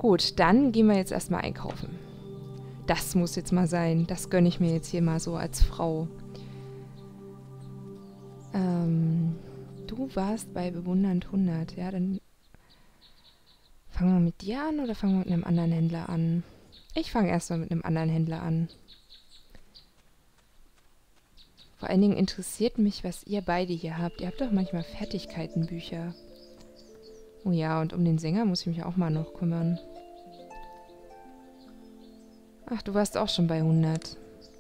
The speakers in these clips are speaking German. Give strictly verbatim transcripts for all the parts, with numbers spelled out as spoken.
Gut, dann gehen wir jetzt erstmal einkaufen. Das muss jetzt mal sein. Das gönne ich mir jetzt hier mal so als Frau. Ähm, du warst bei bewundernd hundert. Ja, dann fangen wir mit dir an oder fangen wir mit einem anderen Händler an? Ich fange erstmal mit einem anderen Händler an. Vor allen Dingen interessiert mich, was ihr beide hier habt. Ihr habt doch manchmal Fertigkeitenbücher. Oh ja, und um den Sänger muss ich mich auch mal noch kümmern. Ach, du warst auch schon bei hundert.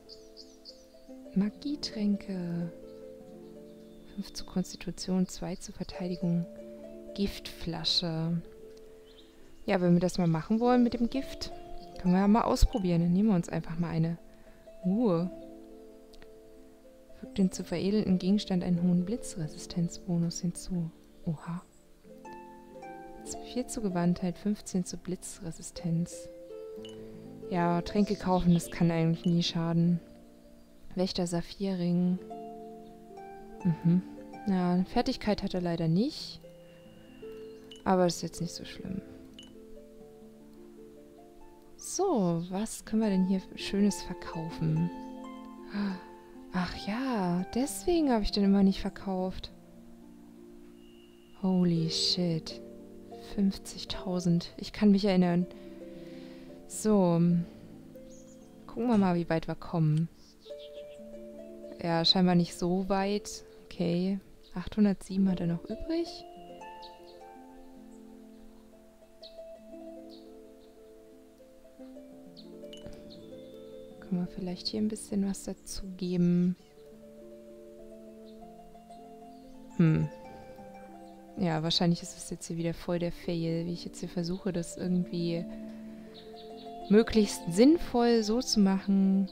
Magietränke. fünf zur Konstitution, zwei zur Verteidigung. Giftflasche. Ja, wenn wir das mal machen wollen mit dem Gift, können wir ja mal ausprobieren. Dann nehmen wir uns einfach mal eine. Uh. Fügt den zu veredelnden Gegenstand einen hohen Blitzresistenzbonus hinzu. Oha. vier zur Gewandtheit, fünfzehn zur Blitzresistenz. Ja, Tränke kaufen, das kann eigentlich nie schaden. Wächter Saphirring. Mhm. Ja, Fertigkeit hat er leider nicht. Aber das ist jetzt nicht so schlimm. So, was können wir denn hier Schönes verkaufen? Ach ja, deswegen habe ich den immer nicht verkauft. Holy shit. fünfzigtausend. Ich kann mich erinnern. So. Gucken wir mal, wie weit wir kommen. Ja, scheinbar nicht so weit. Okay. achthundertsieben hat er noch übrig. Können wir vielleicht hier ein bisschen was dazu geben? Hm. Ja, wahrscheinlich ist es jetzt hier wieder voll der Fail, wie ich jetzt hier versuche, das irgendwie möglichst sinnvoll so zu machen.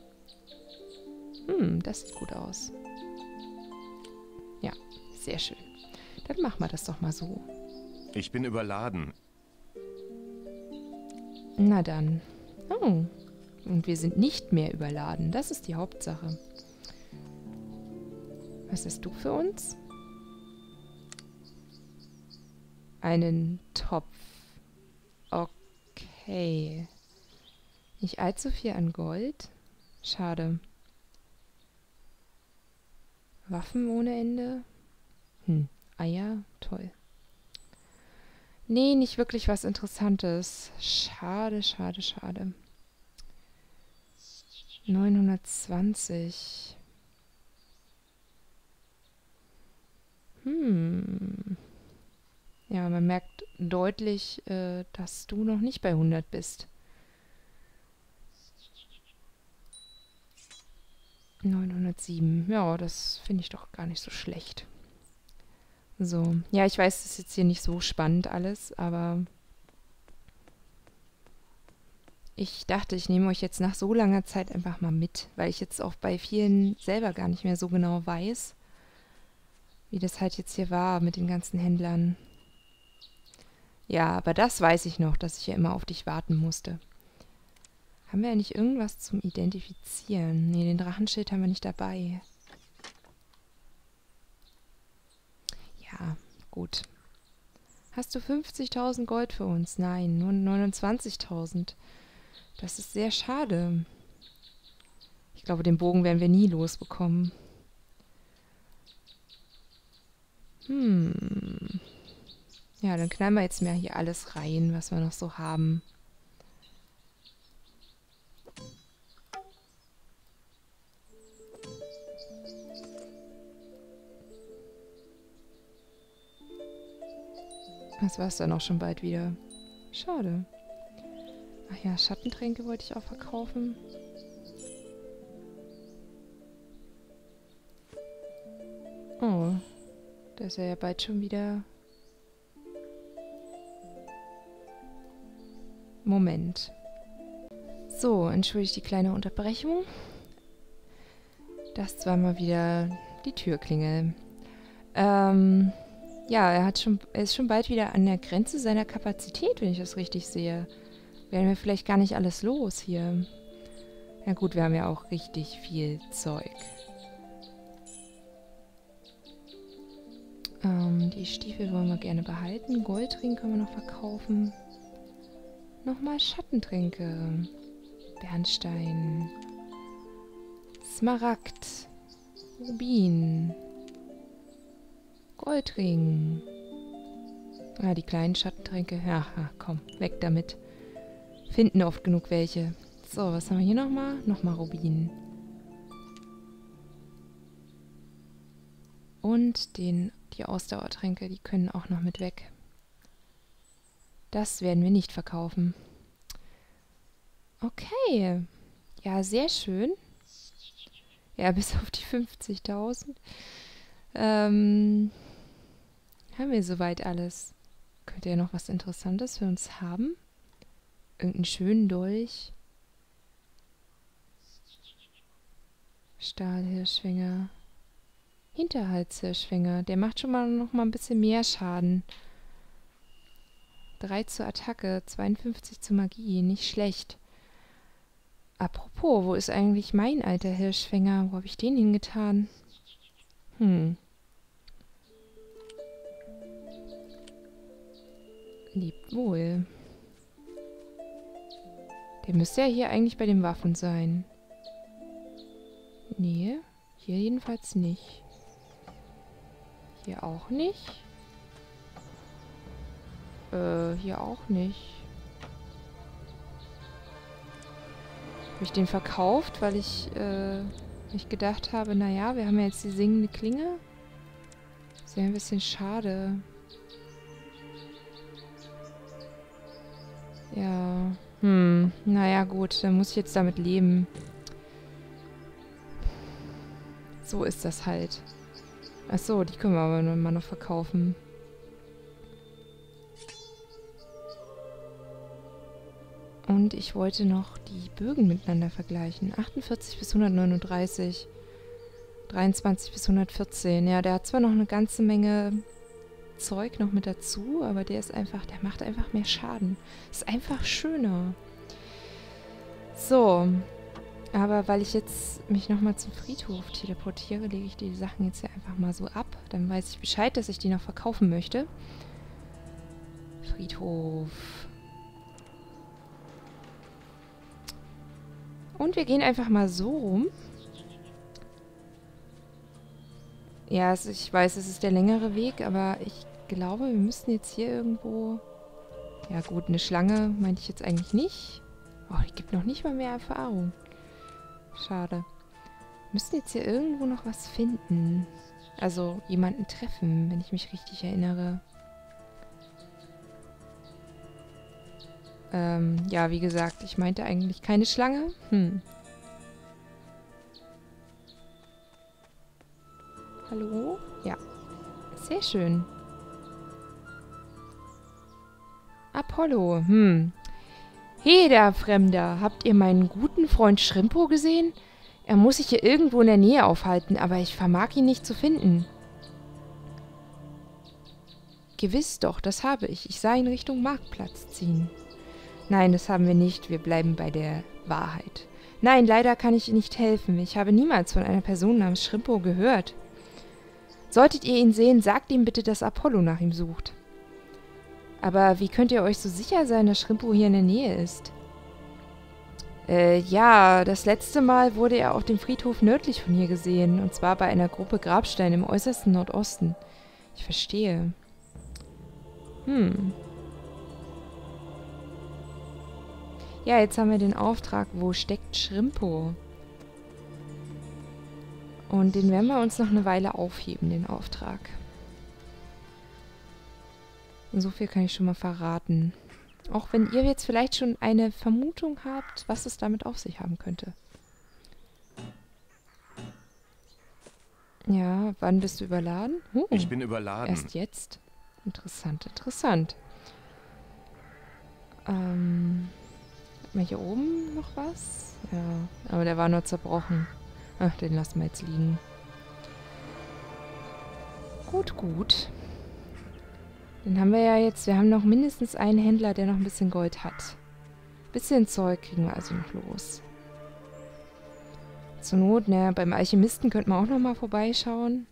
Hm, das sieht gut aus. Ja, sehr schön. Dann machen wir das doch mal so. Ich bin überladen. Na dann. Oh, und wir sind nicht mehr überladen. Das ist die Hauptsache. Was hast du für uns? Einen Topf. Okay. Nicht allzu viel an Gold. Schade. Waffen ohne Ende. Hm, Eier, toll. Nee, nicht wirklich was Interessantes. Schade, schade, schade. neunhundertzwanzig. Hm. Ja, man merkt deutlich, äh, dass du noch nicht bei hundert bist. neunhundertsieben. Ja, das finde ich doch gar nicht so schlecht. So. Ja, ich weiß, es ist jetzt hier nicht so spannend alles, aber ich dachte, ich nehme euch jetzt nach so langer Zeit einfach mal mit, weil ich jetzt auch bei vielen selber gar nicht mehr so genau weiß, wie das halt jetzt hier war mit den ganzen Händlern. Ja, aber das weiß ich noch, dass ich ja immer auf dich warten musste. Haben wir eigentlich irgendwas zum Identifizieren? Nee, den Drachenschild haben wir nicht dabei. Ja, gut. Hast du fünfzigtausend Gold für uns? Nein, nur neunundzwanzigtausend. Das ist sehr schade. Ich glaube, den Bogen werden wir nie losbekommen. Hm. Ja, dann knallen wir jetzt mal hier alles rein, was wir noch so haben. Das war's dann auch schon bald wieder. Schade. Ach ja, Schattentränke wollte ich auch verkaufen. Oh, da ist er ja bald schon wieder. Moment. So, entschuldigt die kleine Unterbrechung. Das war mal wieder die Türklingel. Ähm, ja, er hat schon, er ist schon bald wieder an der Grenze seiner Kapazität, wenn ich das richtig sehe. Werden wir vielleicht gar nicht alles los hier. Ja gut, wir haben ja auch richtig viel Zeug. Ähm, die Stiefel wollen wir gerne behalten. Goldring können wir noch verkaufen. nochmal Schattentränke. Bernstein. Smaragd. Rubin. Goldring. Ah, die kleinen Schattentränke. Ja, komm, weg damit. Finden oft genug welche. So, was haben wir hier nochmal? Nochmal Rubin. Und den, die Ausdauertränke, die können auch noch mit weg. Das werden wir nicht verkaufen. Okay. Ja, sehr schön. Ja, bis auf die fünfzigtausend. Ähm, haben wir soweit alles. Könnte ja noch was Interessantes für uns haben. Irgendeinen schönen Dolch. Stahlhirschschwinger. Hinterhaltshirschschwinger. Der macht schon mal noch mal ein bisschen mehr Schaden. drei zur Attacke, zweiundfünfzig zur Magie. Nicht schlecht. Apropos, wo ist eigentlich mein alter Hirschfänger? Wo habe ich den hingetan? Hm. Lebt wohl. Der müsste ja hier eigentlich bei den Waffen sein. Nee, hier jedenfalls nicht. Hier auch nicht. Äh, hier auch nicht. Habe ich den verkauft, weil ich, äh, ich gedacht habe, naja, wir haben ja jetzt die singende Klinge. Ist ja ein bisschen schade. Ja, hm, naja gut, dann muss ich jetzt damit leben. So ist das halt. Ach so, die können wir aber noch mal noch verkaufen. Und ich wollte noch die Bögen miteinander vergleichen. achtundvierzig bis hundertneununddreißig. dreiundzwanzig bis hundertvierzehn. Ja, der hat zwar noch eine ganze Menge Zeug noch mit dazu, aber der ist einfach, der macht einfach mehr Schaden. Ist einfach schöner. So. Aber weil ich jetzt mich nochmal zum Friedhof teleportiere, lege ich die Sachen jetzt hier einfach mal so ab. Dann weiß ich Bescheid, dass ich die noch verkaufen möchte. Friedhof. Und wir gehen einfach mal so rum. Ja, es, ich weiß, es ist der längere Weg, aber ich glaube, wir müssten jetzt hier irgendwo... Ja gut, eine Schlange meinte ich jetzt eigentlich nicht. Oh, die gibt noch nicht mal mehr Erfahrung. Schade. Wir müssten jetzt hier irgendwo noch was finden. Also jemanden treffen, wenn ich mich richtig erinnere. Ähm, ja, wie gesagt, ich meinte eigentlich keine Schlange. Hm. Hallo? Ja. Sehr schön. Apollo. Hm. Hey, der Fremder. Habt ihr meinen guten Freund Schrimpo gesehen? Er muss sich hier irgendwo in der Nähe aufhalten, aber ich vermag ihn nicht zu finden. Gewiss doch, das habe ich. Ich sah ihn Richtung Marktplatz ziehen. Nein, das haben wir nicht. Wir bleiben bei der Wahrheit. Nein, leider kann ich Ihnen nicht helfen. Ich habe niemals von einer Person namens Schrimpo gehört. Solltet ihr ihn sehen, sagt ihm bitte, dass Apollo nach ihm sucht. Aber wie könnt ihr euch so sicher sein, dass Schrimpo hier in der Nähe ist? Äh, ja, das letzte Mal wurde er auf dem Friedhof nördlich von hier gesehen. Und zwar bei einer Gruppe Grabsteine im äußersten Nordosten. Ich verstehe. Hm. Ja, jetzt haben wir den Auftrag, wo steckt Schrimpo? Und den werden wir uns noch eine Weile aufheben, den Auftrag. So viel kann ich schon mal verraten. Auch wenn ihr jetzt vielleicht schon eine Vermutung habt, was es damit auf sich haben könnte. Ja, wann bist du überladen? Huh, Ich bin überladen. Erst jetzt? Interessant, interessant. Ähm, hat man hier oben noch was? Ja, aber der war nur zerbrochen. Ach, den lassen wir jetzt liegen. Gut, gut. Dann haben wir ja jetzt, wir haben noch mindestens einen Händler, der noch ein bisschen Gold hat. Bisschen Zeug kriegen wir also noch los. Zur Not, ne, beim Alchemisten könnten wir auch noch mal vorbeischauen.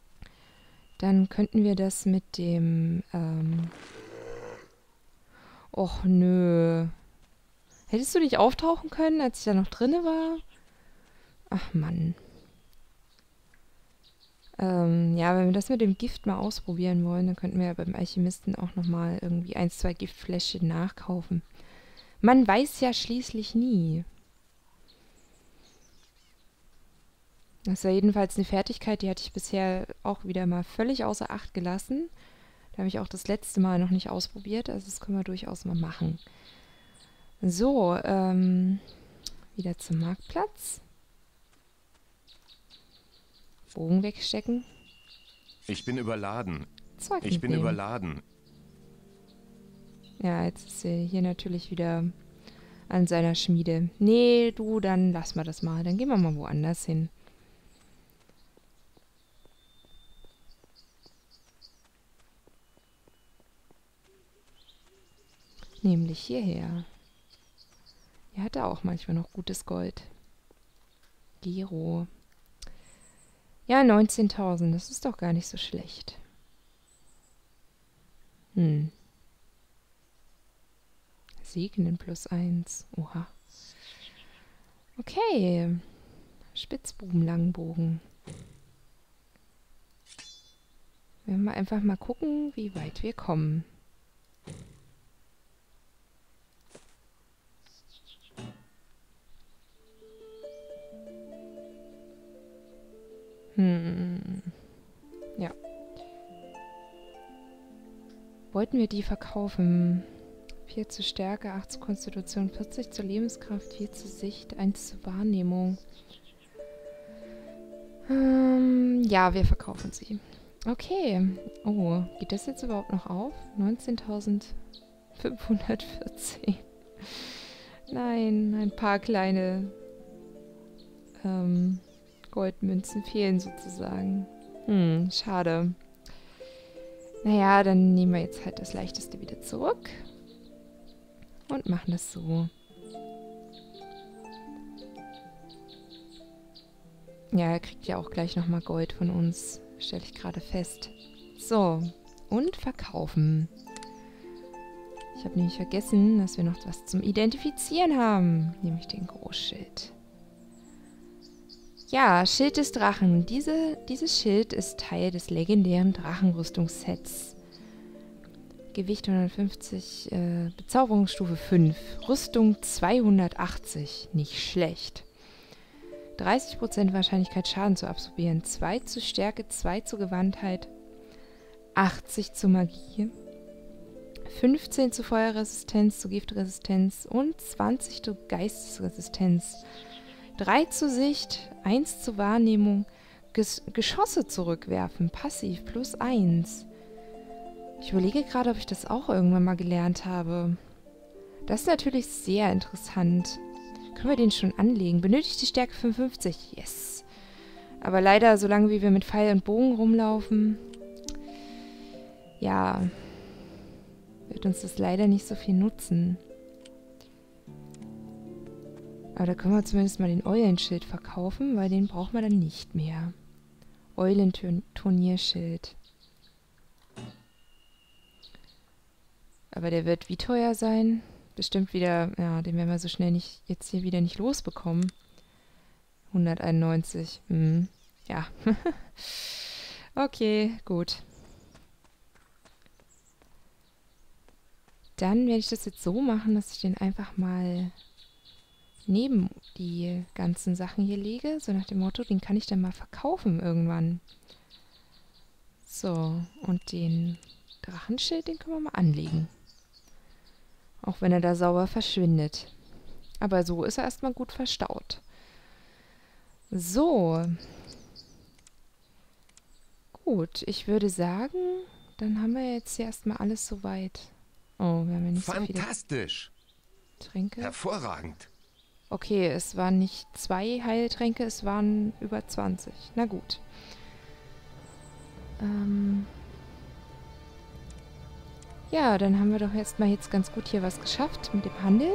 Dann könnten wir das mit dem, ähm Och, nö. Hättest du nicht auftauchen können, als ich da noch drinne war? Ach, Mann. Ähm, ja, wenn wir das mit dem Gift mal ausprobieren wollen, dann könnten wir ja beim Alchemisten auch nochmal irgendwie ein, zwei Giftfläschchen nachkaufen. Man weiß ja schließlich nie. Das ist ja jedenfalls eine Fertigkeit, die hatte ich bisher auch wieder mal völlig außer Acht gelassen. Da habe ich auch das letzte Mal noch nicht ausprobiert, also das können wir durchaus mal machen. So, ähm, wieder zum Marktplatz. Bogen wegstecken. Ich bin überladen. Zeug Ich bin mitnehmen. überladen. Ja, jetzt ist er hier natürlich wieder an seiner Schmiede. Nee, du, dann lass mal das mal. Dann gehen wir mal woanders hin. Nämlich hierher. Er hatte auch manchmal noch gutes Gold. Gero. Ja, neunzehntausend. Das ist doch gar nicht so schlecht. Hm. Segnen plus eins. Oha. Okay. Spitzbuben-Langbogen. Wir werden mal einfach mal gucken, wie weit wir kommen. Hm. Ja. Wollten wir die verkaufen? vier zur Stärke, acht zur Konstitution, vierzig zur Lebenskraft, vier zur Sicht, eins zur Wahrnehmung. Ähm, ja, wir verkaufen sie. Okay. Oh, geht das jetzt überhaupt noch auf? neunzehntausendfünfhundertvierzehn. Nein, ein paar kleine ähm, Goldmünzen fehlen sozusagen. Hm, schade. Naja, dann nehmen wir jetzt halt das Leichteste wieder zurück. Und machen das so. Ja, er kriegt ja auch gleich nochmal Gold von uns. Stelle ich gerade fest. So, und verkaufen. Ich habe nämlich vergessen, dass wir noch was zum Identifizieren haben. Nämlich den Großschild. Ja, Schild des Drachen. Diese, dieses Schild ist Teil des legendären Drachenrüstungssets. Gewicht hundertfünfzig, äh, Bezauberungsstufe fünf. Rüstung zweihundertachtzig. Nicht schlecht. dreißig Prozent Wahrscheinlichkeit, Schaden zu absorbieren. zwei zu Stärke, zwei zu Gewandtheit. achtzig zu Magie. fünfzehn zu Feuerresistenz, zu Giftresistenz. Und zwanzig zu Geistesresistenz. drei zu Sicht, eins zu Wahrnehmung. Ges Geschosse zurückwerfen. Passiv plus eins. Ich überlege gerade, ob ich das auch irgendwann mal gelernt habe. Das ist natürlich sehr interessant. Können wir den schon anlegen? Benötigt die Stärke fünfundfünfzig. Yes. Aber leider, solange wie wir mit Pfeil und Bogen rumlaufen, ja, wird uns das leider nicht so viel nutzen. Aber da können wir zumindest mal den Eulenschild verkaufen, weil den brauchen wir dann nicht mehr. Eulenturnierschild. Aber der wird wie teuer sein? Bestimmt wieder, ja, den werden wir so schnell nicht, jetzt hier wieder nicht losbekommen. hunderteinundneunzig. Hm, ja. Okay, gut. Dann werde ich das jetzt so machen, dass ich den einfach mal neben die ganzen Sachen hier lege. So nach dem Motto, den kann ich dann mal verkaufen irgendwann. So, und den Drachenschild, den können wir mal anlegen. Auch wenn er da sauber verschwindet. Aber so ist er erstmal gut verstaut. So. Gut, ich würde sagen, dann haben wir jetzt hier erstmal alles soweit. Oh, wir haben ja nicht so viele Fantastisch. Tränke. Hervorragend. Okay, es waren nicht zwei Heiltränke, es waren über zwanzig. Na gut. Ähm... Ja, dann haben wir doch jetzt mal jetzt ganz gut hier was geschafft mit dem Handeln.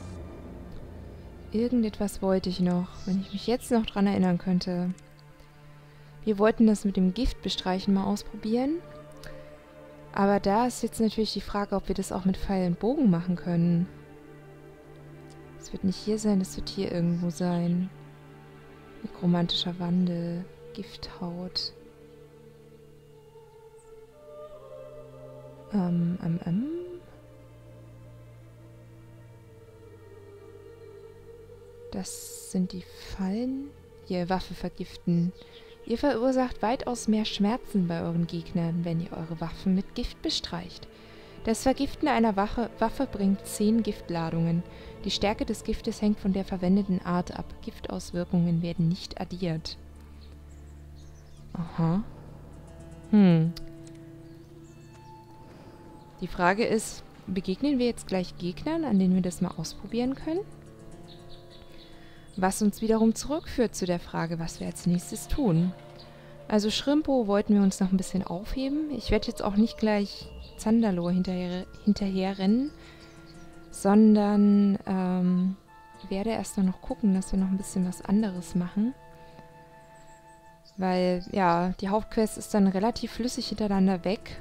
Irgendetwas wollte ich noch, wenn ich mich jetzt noch dran erinnern könnte. Wir wollten das mit dem Gift bestreichen mal ausprobieren. Aber da ist jetzt natürlich die Frage, ob wir das auch mit Pfeil und Bogen machen können. Es wird nicht hier sein, es wird hier irgendwo sein. Nekromantischer Wandel, Gifthaut. Ähm, ähm, ähm. Das sind die Fallen. Hier, Waffe vergiften. Ihr verursacht weitaus mehr Schmerzen bei euren Gegnern, wenn ihr eure Waffen mit Gift bestreicht. Das Vergiften einer Waffe, Waffe bringt zehn Giftladungen. Die Stärke des Giftes hängt von der verwendeten Art ab. Giftauswirkungen werden nicht addiert. Aha. Hm. Die Frage ist, begegnen wir jetzt gleich Gegnern, an denen wir das mal ausprobieren können? Was uns wiederum zurückführt zu der Frage, was wir als nächstes tun. Also Schrimpo wollten wir uns noch ein bisschen aufheben. Ich werde jetzt auch nicht gleich Zandalor hinterher, hinterher rennen, sondern ähm, werde erst noch gucken, dass wir noch ein bisschen was anderes machen. Weil, ja, die Hauptquest ist dann relativ flüssig hintereinander weg.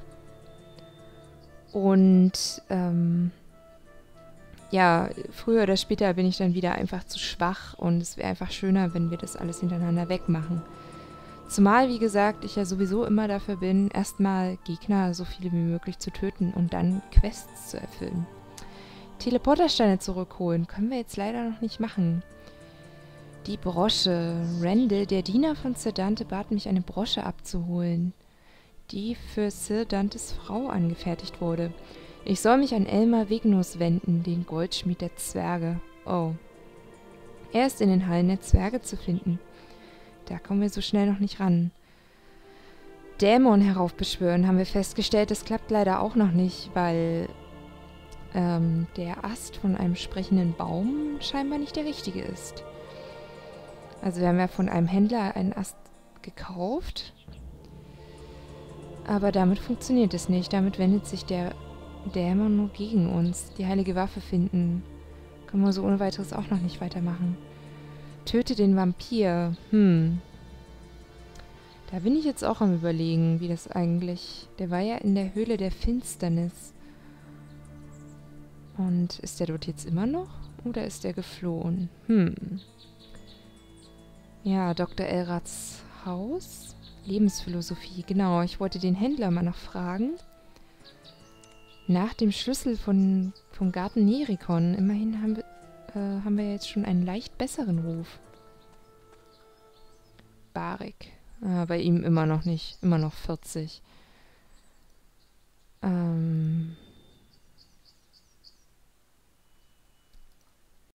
Und, ähm, ja, früher oder später bin ich dann wieder einfach zu schwach und es wäre einfach schöner, wenn wir das alles hintereinander wegmachen. Zumal, wie gesagt, ich ja sowieso immer dafür bin, erstmal Gegner so viele wie möglich zu töten und dann Quests zu erfüllen. Teleportersteine zurückholen können wir jetzt leider noch nicht machen. Die Brosche. Randall, der Diener von Sir Dante, bat mich, eine Brosche abzuholen, die für Sir Dantes Frau angefertigt wurde. Ich soll mich an Elmar Vignus wenden, den Goldschmied der Zwerge. Oh. Er ist in den Hallen der Zwerge zu finden. Da kommen wir so schnell noch nicht ran. Dämon heraufbeschwören, haben wir festgestellt. Das klappt leider auch noch nicht, weil ähm, der Ast von einem sprechenden Baum scheinbar nicht der richtige ist. Also wir haben ja von einem Händler einen Ast gekauft. Aber damit funktioniert es nicht. Damit wendet sich der Dämon nur gegen uns. Die heilige Waffe finden. Können wir so ohne weiteres auch noch nicht weitermachen. Töte den Vampir. Hm. Da bin ich jetzt auch am Überlegen, wie das eigentlich... Der war ja in der Höhle der Finsternis. Und ist der dort jetzt immer noch? Oder ist der geflohen? Hm. Ja, Doktor Elrads Haus. Lebensphilosophie, genau. Ich wollte den Händler mal noch fragen. Nach dem Schlüssel von, vom Garten Nerikon. Immerhin haben wir, äh, haben wir jetzt schon einen leicht besseren Ruf. Barik. Ah, bei ihm immer noch nicht. Immer noch vierzig. Ähm...